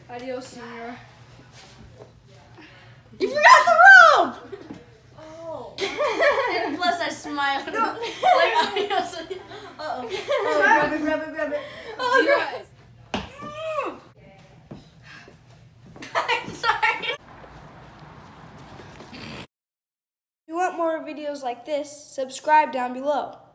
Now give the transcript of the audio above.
Adios, senor. You forgot the rope! Oh. And plus I smiled. No. Like, adios. Uh-oh. Grab it. Oh, guys. I'm sorry. If you want more videos like this, subscribe down below.